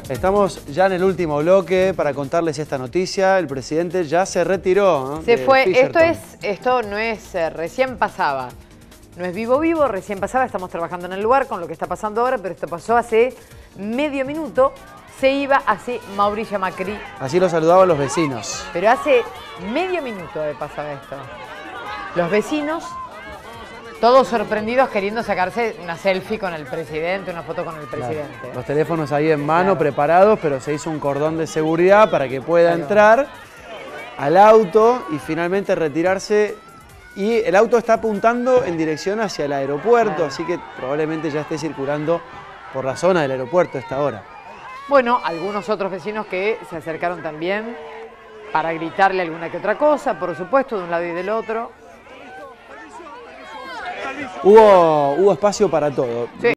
Estamos ya en el último bloque para contarles esta noticia. El presidente ya se retiró, ¿no? Se fue. Esto no es recién pasaba. No es vivo, recién pasaba. Estamos trabajando en el lugar con lo que está pasando ahora, pero esto pasó hace medio minuto. Se iba así Mauricio Macri. Así lo saludaban los vecinos. Pero hace medio minuto pasaba esto. Los vecinos, todos sorprendidos, queriendo sacarse una selfie con el presidente, una foto con el presidente. Claro. Los teléfonos ahí en mano, preparados, pero se hizo un cordón de seguridad para que pueda entrar al auto y finalmente retirarse. Y el auto está apuntando en dirección hacia el aeropuerto, así que probablemente ya esté circulando por la zona del aeropuerto a esta hora. Bueno, algunos otros vecinos que se acercaron también para gritarle alguna que otra cosa, por supuesto, de un lado y del otro. Hubo espacio para todo. Sí.